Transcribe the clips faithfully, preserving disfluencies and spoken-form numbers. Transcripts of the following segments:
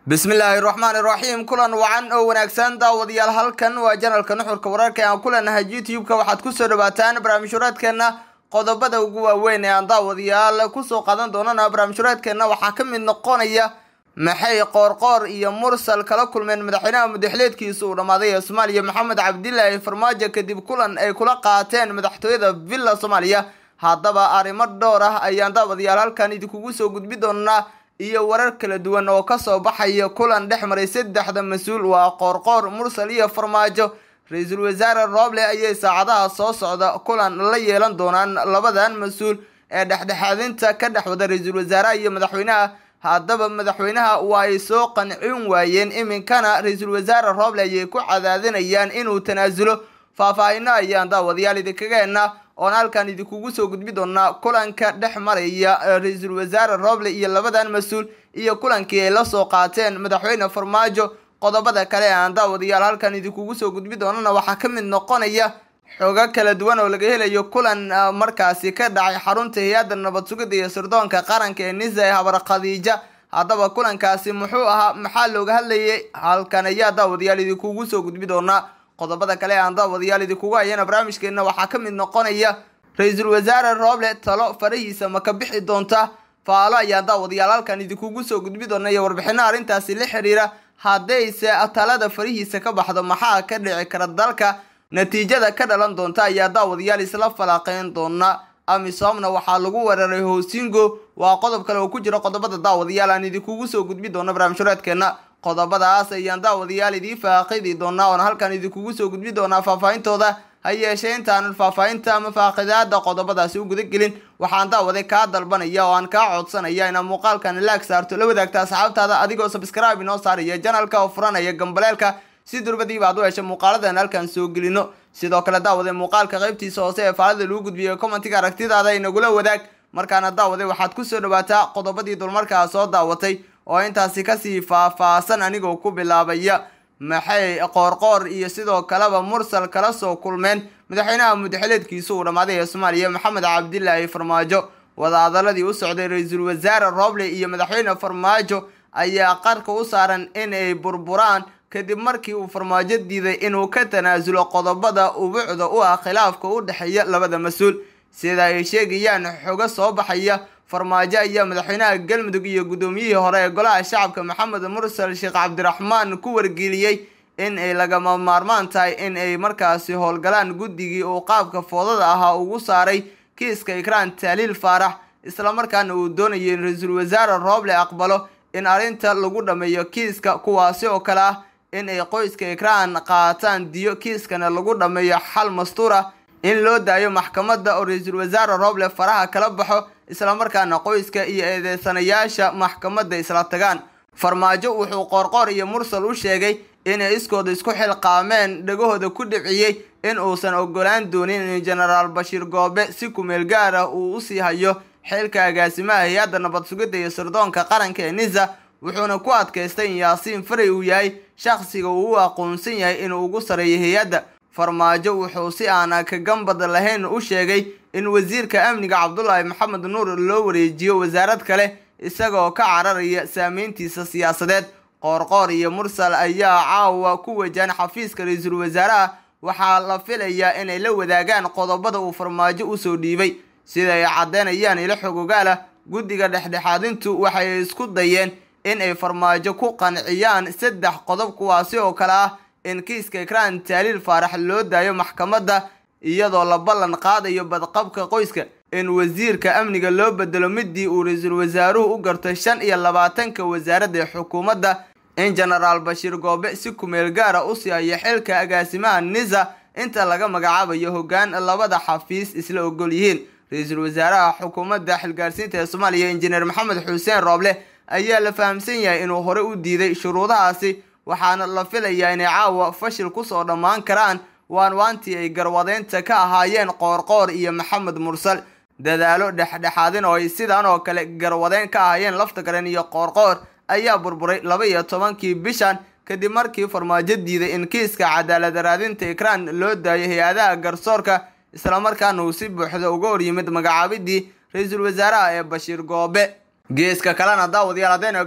بسم الله الرحمن الرحيم كلن وعن او wanaagsan daawadayaal halkan waa channelka nuxurka wararka aan kulanahay YouTube-ka waxaad ku soo dhawaataan barnaamijyadeena qodobada ugu waaweyn ee aan daawadayaal ku soo qadan doonana barnaamijyadeena waxa ka mid noqonaya maxay qoorqoor iyo mursal kala kulmeen madaxweynaha madaxleedkiisa uu dhamaaday ee Soomaaliya Maxamed Cabdilaahi Farmaajo kadib kulan ay kula qaateen madaxtooyada Villa Soomaaliya hadaba arrimo dhowr ah ayaan daawadayaal halkan idinku soo gudbi doonaa iyo warar kala duwan oo ka soo baxay kulan dhexmaray saddexda mas'uul waa qoorqoor mursal iyo Farmaajo ra'iisul wasaare Roble ayay saacadaha soo socda kulan la yeelan doonaan labadan mas'uul ee dhexdhexaadinta ka dhaxwada ra'iisul wasaaraha iyo madaxweynaha hadaba madaxweynaha waa ay soo qancin waayeen iminkana ra'iisul wasaare Roble ayay ku cadaadinayaan inuu tanaasulo faahfaahinna ayaan daawadayaal idinkaga heenaa oo halkan idinku soo gudbi doona kulanka dhexmaraya ra'iisul wasaare Roble iyo labadan mas'uul iyo kulankii ay la soo qaateen madaxweyne Farmaajo qodobada kale aan daawadayaal halkan idinku soo gudbi doonana waxa ka mid noqonaya xoga kala duwan oo laga helayo kulan markaasi ka dhacay xarunta hay'adda nabad sugidda iyo sirdoonka qaranka ee Nisa ee Habar Khadiija hadaba kulankaasi muxuu ahaa maxaa looga hadlayay halkan ayaa daawadayaal idinku soo gudbi doona qodobada kale aan daawadayaal idinku hayna barnaamijkeena waxa ka mid noqonaya ra'iisul wasaare Roble talo farihiisa ma ka bixi doonta faalo ayaa daawadayaal halkan idinku soo gudbi doona iyo warbixino arintaasi la xiriira hadayse talada farihiisa ka baxdo maxaa ka dhici kara dalka natiijada ka dhalan doonta ayaa daawadayaal isla falaaqeen doona amisoomna waxa lagu weeraray Hoosingo waa qodob kale oo ku jira qodobada daawadayaal aan idinku soo gudbi doona barnaamijyadeena qodobadaas ayaan daawadayaal idin faaqidi doona oo halkan idinku soo gudbi doona faahfaahintooda hayeeshee intaan faahfaahinta ama faaqidada qodobadaasi u guda gelin waxaan daawaday ka dalbanaya oo aan ka codsanaya in muuqaalkan like saarto la wadaagta asxaabtaada adigoo subscribe inoo saaraya channelka oo furanaya gambaleelka si durbadii baad u hesho muuqaaladan halkan soo gelino sidoo kale daawaday muuqaalka qaybtiisa hoose ee faalada lagu gudbiyo commentiga aragtidaada inagula wadaag markaana daawaday waxaad ku soo dhawaataa qodobadii dulmarka soo daawatay oo intaasi ka sii faahfaahsan anigoo ku bilaabaya maxay qoorqoor iyo sidoo kaleba mursal kala soo kulmeen madaxweynaha madaxleedkiisa uu dhamaaday ee Soomaaliya Maxamed Cabdilaahi Farmaajo wadahadaladii u socday ra'iisul wasaare Roble iyo madaxweyne Farmaajo ayaa qarka u saaran in ay burburaan kadib markii uu Farmaajo diiday inuu ka tanaasulo qodobada ubuucda u ah khilaafka u dhaxeeya labada mas'uul sida ay sheegayaan xoga soo baxaya Farmaajo ayaa madaxweynaha Galmudug iyo gudoomiyihii hore ee golaha shacabka Maxamed Mursal Sheekh Cabdiraxmaan ku wargeliyay in ay lagama maarmaan tahay in ay markaasi howlgalaan guddigii oo qaabka foodada ahaa ugu saaray kiiska Ikraan Taaliil Faarax isla markaana uu doonayay in ra'iisul wasaare Roble aqbalo in arinta lagu dhameeyo kiiska kuwaasi oo kale ah in ay qoyska Ikraan qaataan diyo kiiskana lagu dhameeyo xal mastuura in loo daayo maxkamadda oo ra'iisul wasaare Roble faraha kala baxo isla markaana qoyska iyo eedeysanayaasha maxkamadda isla tagaan Farmaajo wuxuu qoorqoor iyo mursal u sheegay in ay iskooda isku xilqaameen dhagahooda ku dhiciyay in uusan ogolaan doonin in General Bashir Goobe si ku meel gaar ah uu u sii hayo xilka agaasimaha hay'adda nabad sugidda iyo sirdoonka qaranka ee Nisa wuxuuna ku adkaystay in Yaasiin Faray uu yahay shakhsiga uu aqoonsan yahay inuu ugu sareeyo hay'adda Farmaajo wuxuu si aan ka gambad lahayn u sheegay in wasiirka amniga Cabdullaahi Maxamed Nuur loo wareejiyo wasaarad kale isagoo ka cararaya saameyntiisa siyaasadeed qoorqoor iyo mursal ayaa caawa ku wajahan xafiiska ra'iisul wasaaraha waxaa la filayaa in ay la wadaagaan qodobada uu Farmaajo u soo dhiibay sida ay cadeynayaan ila xogogaala guddiga dhexdhexaadintu waxay isku dayeen in ay Farmaajo ku qanciyaan saddex qodob kuwaasi oo kala ah in kiiska Ikraan Taaliil Faarax loo daayo maxkamadda iyadoo la ballan qaadayo badqabka qoyska in wasiirka amniga loo bedelo midii uu ra'iisul wasaaruhu u gartay shan iyo labaatan ka wasaaradda xukuumadda in General Bashir Goobe si ku meel gaar ah u siiyay xilka agaasimaha Nisa inta laga magacaabayo hoggaan labada xafiis isla ogol yihiin ra'iisul wasaaraha xukuumadda xilgaarsiinta ee Soomaaliya Injineer Maxamed Xuseen Roble ayaa la fahamsan yahay inuu hore u diiday shuruudahaasi waxaana la filayaa in caawa fashil ku soo dhamaan karaan waan waantii ay garwadeynta ka ahaayeen qoorqoor iyo Maxamed Mursal dadaalo dhexdhexaadin oo ay sidaan oo kale garwadeyn ka ahaayeen lafta garan iyo qoorqoor ayaa burburay laba iyo tobankii bishan kadib markii Farmaajo diiday in kiiska cadaalad raadinta Ikraan loo daayo hay'adaha garsoorka isla markaana uu si buuxda uga hor yimid magacaabidii ra'iisul wasaaraha ee Bashir Goobe geeska kalena daawadayaal hadeen eegno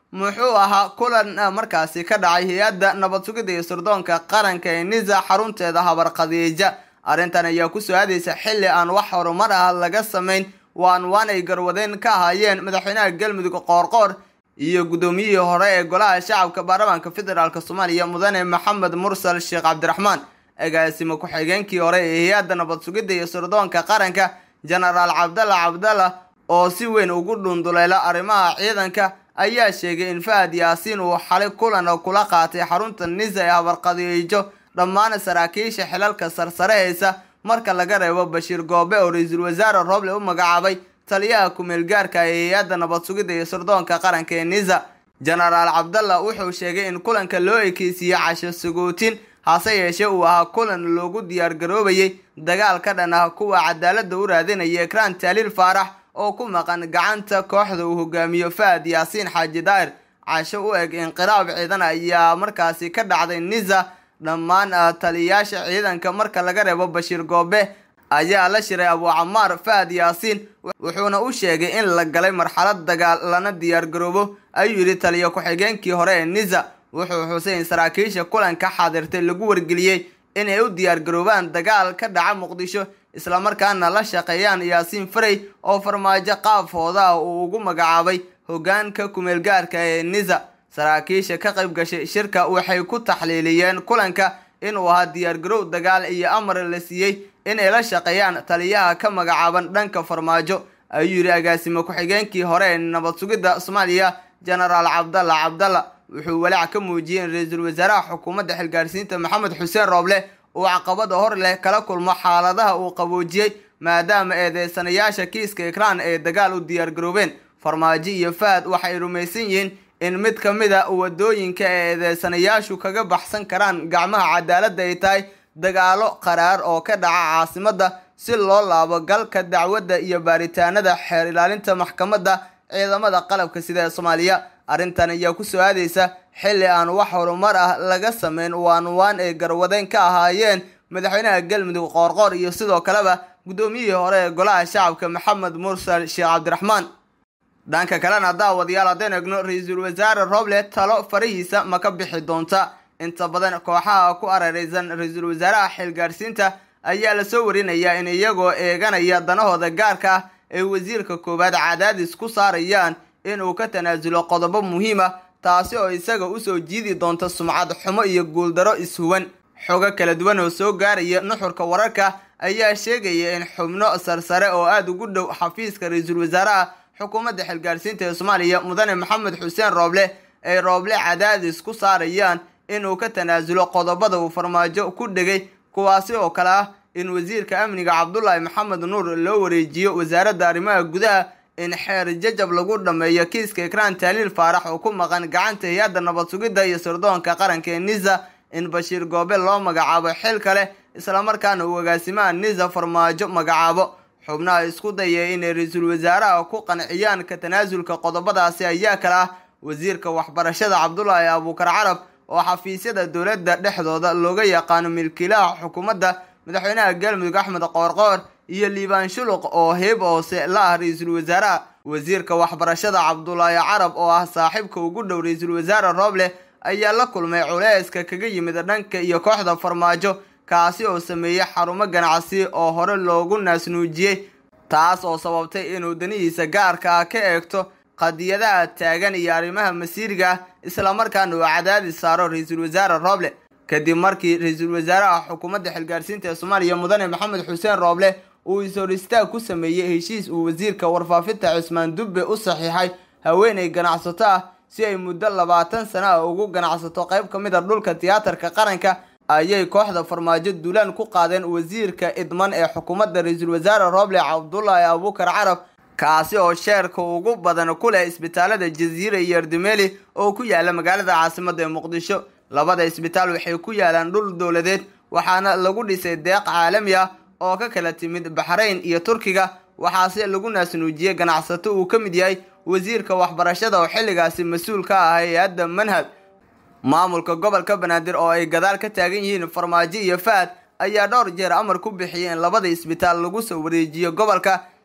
muxuu ahaa kulan markaasi ka dhacay hay-adda nabad sugidda iyo sirdoonka qaranka ee nisa xarunteeda habar khadiija. arrintan ayaa ku soo aadaysa xilli aan wax horumar ah laga samayn waan waan ay garwadeen ka ahaayeen madaxweynaha galmudug qoorqoor iyo gudoomiyihii hore ee golaha shacabka baarlamaanka federaalk soomaaliya mudane maxamed mursal sheekh cabdiraxmaan. agaasimo ku-xigeenkii hore ee hay-adda nabad sugidda iyo sirdoonka qaranka jenaraal cabdalla cabdalla oo si weyn ugu dhunduleela arrimaha ciidanka ayaa sheegay in Fahad Yaasiin uu xalay kulan kula qaatay xarunta nisa ee habar khadiijo dhammaan saraakiisha xilalka sarsare haysa marka laga reebo Bashiir Goobe oo ra'iisul wasaare Roble u magacaabay taliyaha ku-meel gaarka ee hay-adda nabad sugidda iyo sirdoonka qaranka ee nisa. jenaraal cabdalla wuxuu sheegay in kulanka loo ekeysiiyey casho sagootin hase yeeshee uu ahaa kulan loogu diyaar garoobayay dagaal ka dhan ah kuwa cadaaladda u raadinaya Ekraan Taaliil Faarax oo ku maqan gacanta kooxda uu hogaamiyo Fahad Yaasiin Xaaji Daahir. casho u eg inqiraab ciidan ayaa markaasi ka dhacday nisa. dhammaan taliyayaasha ciidanka marka laga reebo Bashiir Goobe ayaa la shiray Abu Camaar Fahad Yaasiin wuxuuna u sheegay in la galay marxalad dagaal lana diyaar garoobo ayuu yiri taliya ku-xigeenkii hore ee nisa. wuxuu xusay in saraakiisha kulanka xaadirtay lagu wargeliyay in ay u diyaar garoobaan dagaal ka dhaca Muqdisho isla markaana la shaqeeyaan Yaasiin Faray oo farmaajo qaafooda uu ugu magacaabay hoggaanka ku-meel gaarka ee nisa. saraakiisha ka qayb gashay shirka waxay ku taxliiliyeen kulanka in uu ahaa diyaar garoow dagaal iyo amar la siiyay in ay la shaqeeyaan taliyaha ka magacaaban dhanka farmaajo ayuu yiri agaasimo ku-xigeenkii hore ee nabad sugidda Soomaaliya jenaraal Cabdalla Cabdalla. wuxuu walaac ka muujiyay in ra'iisul wasaaraha xukuumadda xilgaarsiinta Maxamed Xuseen Roble uu caqabad hor leh kala kulmo xaaladaha uu qaboojiyay maadaama eedeysanayaasha kiiska Ekraan ee dagaal u diyaar garoobeen. farmaajo iyo Fahad waxay rumaysan yihiin in mid ka mid ah wadooyinka ee eedeysanayaashu kaga baxsan karaan gacmaha cadaaladda ay tahay dagaalo qaraar oo ka dhaca caasimadda si loo laabo galka dacwadda iyo baaritaanada xeer ilaalinta maxkamadda ciidamada qalabka sida ee Soomaaliya. arrintan ayaa ku soo aadaysa xilli aan wax horumar ah laga sameyn waan waan ay garwadeen ka ahaayeen madaxweynaha galmudug qoorqoor iyo sidoo kaleba gudoomiyihii hore ee golaha shacabka maxamed mursal sheekh cabdiraxmaan. dhanka kalena daawadayaal haddeen egno ra'iisul wasaare Roble talo farihiisa ma ka bixi doonta. inta badan kooxaha ku arareysan ra'iisul wasaaraha xilgaarsiinta ayaa la soo warinayaa in iyagoo eeganaya danahooda gaarka ah ay wasiirka koowaad cadaadis ku saarayaan in uu ka tanaasulo qodobo muhiim ah taasi oo isaga u soo jiidi doonta sumcad xumo iyo guuldaro ishuwan. xogo kala duwan oo soo gaaraya nuxurka wararka ayaa sheegaya in xubno sarsare oo aad ugu dhow xafiiska ra'iisul wasaaraha xukuumadda xilgaarsiinta ee Soomaaliya mudane Maxamed Xuseen Roble ay Roble cadaadis ku saarayaan in uu ka tanaasulo qodobada uu farmaajo ku dhigay kuwaasi oo kala ah in wasiirka amniga Cabdullaahi Maxamed Nuur loo wareejiyo wasaaradda arrimaha gudaha, in xeer jajab lagu dhameeyo kiiska Ekraan Taaliil Faarax oo ku maqan gacanta hay-adda nabad sugidda iyo sirdoonka qaranka ee nisa, in Bashiir Goobe loo magacaabo xil kale isla markaana uu agaasimaha nisa farmaajo magacaabo. xubnaha isku dayay in ra'iisul wasaaraha ku qanciyaan ka tanaasulka qodobadaasi ayaa kala ah wasiirka waxbarashada Cabdullaahi Abuukar Carab oo xafiisyada dowladda dhexdooda looga yaqaan milkiilaha xukuumadda madaxweynaha galmudug Axmed Qoorqoor iyo Liibaan Shuluq oo heeb hoose la ah ra'iisul wasaaraha. wasiirka waxbarashada Cabdullaahi Carab oo ah saaxiibka ugu dhow ra'iisul wasaare Roble ayaa la kulmay culeyska kaga yimid dhanka iyo kooxda farmaajo kaasi oo sameeyay xarumo ganacsi oo hore loogu naasnuujiyay taas oo sababtay inuu danihiisa gaarka ah ka eegto qadiyadaha taagan iyo arrimaha masiiriga isla markaana uu cadaadis saaro ra'iisul wasaare Roble. kadib markii ra'iisul wasaaraha xukuumadda xilgaarsiinta ee Soomaaliya mudane Maxamed Xuseen Roble uu isoo istaag ku sameeyay heshiis uu wasiirka warfaafinta Cismaan Dubbe u saxiixay haweeney ganacsato ah si ay muddo labaatan sano ah ugu ganacsato qayb ka mid ah dhulka tiyaatarka qaranka ayay kooxda farmaajo duulaan ku qaadeen wasiirka idman ee xukuumadda ra'iisul wasaare Roble Cabdullaahi Abuukar Carab kaasi oo sheerka ugu badan ku leh isbitaalada Jaziira iyo Ardimeli oo ku yaala magaalada caasimadda ee Muqdisho. labada isbitaal waxay ku yaalaan dhul dowladeed waxaana lagu dhisay deeq caalami ah oo ka kala timid Bahrain iyo Turkiga, waxaase lagu naasnuujiyay ganacsato uu ka mid yahay wasiirka waxbarashada oo xilligaasi mas'uul ka ah hay'adda Manhaj. maamulka gobolka Banaadir oo ay gadaal ka taagan yihiin farmaajo iyo Fahad ayaa dhowr jeer amar ku bixiyay in labada isbitaal lagu soo wareejiyo gobolka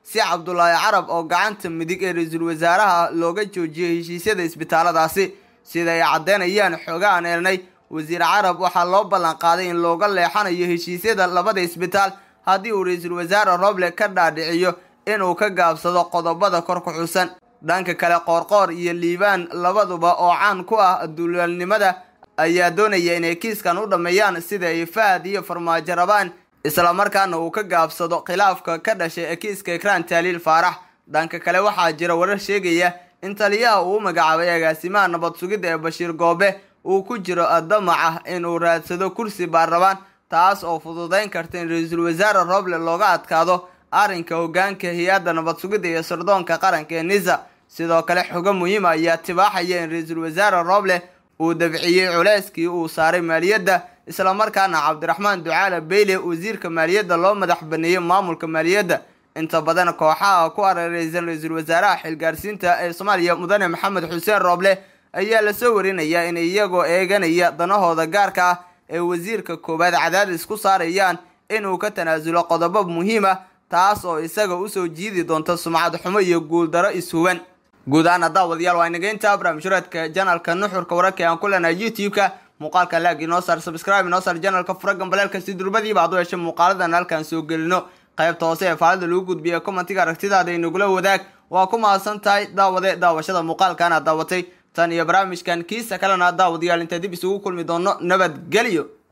si Cabdullaahi Carab oo gacanta midig ee ra'iisul wasaaraha looga joojiyay heshiisyada isbitaaladaasi sida ay cadeynayaan xogaan eelnay wasiir Carab waxaa loo ballan qaaday in looga leexanayo heshiisyada labada isbitaal haddii uu ra'iisul wasaare Roble ka dhaadhiciyo inuu ka gaabsado qodobada kor ku xusan dhanka kale Qoorqoor iyo Liibaan labaduba oo caan ku ah duulalnimada ayaa doonaya inay kiiskan u dhameeyaan sida ay Fahad iyo Farmaajo rabaan isla markaana uu ka gaabsado khilaafka ka dhashay kiiska Ekraan Taaliil Faarax dhanka kale waxaa jira warar sheegaya in taliyaha uu magacaabay agaasimaha nabad sugidda ee Bashiir Goobe uu ku jiro damac in uu raadsado kursi baarlamaan taas oo fududeyn karta in ra'iisul wasaare Roble looga adkaado arrinka hoggaanka hay'adda nabad sugidda iyo sirdoonka qaranka ee NISA sidoo kale xogo muhiim ah ayaa tibaaxaya in ra'iisul wasaare Roble uu dabciyay culeyskii uu saaray maaliyadda isla markaana Cabdiraxmaan Ducaale Beyle wasiirka maaliyadda loo madax baneeyay maamulka maaliyadda inta badan kooxaha ku arareysan ra'iisul wasaaraha xilgaarsiinta ee Soomaaliya Mudane Maxamed Xuseen Roble ayaa la soo warinayaa in iyagoo eeganaya danahooda gaarka ah ee wasiirka koobaad cadaadis ku saarayaan inuu ka tanaasulo qodobo muhiim ah taas oo isaga u soo jiidi doonta sumcad xumo iyo guul daro ishuban guud ahaan daawadayaal waa inaga inta barnaamijyada channelka nuxurka wararka aan ku leenahay YouTube-ka muuqaalka like inoo sar subscribe inoo sar channelka furagan balaalka si durbadiiba aad u hesho muuqaaladan halkan soo gelino qaybta hoose ee faalada lagu gudbiyo commentiga aragtidaada inagula wadaag waa ku mahadsan tahay daawade daawashada muuqaalkan aad daawatay tan iyo barnaamijkan kiisa kalena daawadayaal inta dib isugu kulmi doono nabadgelyo.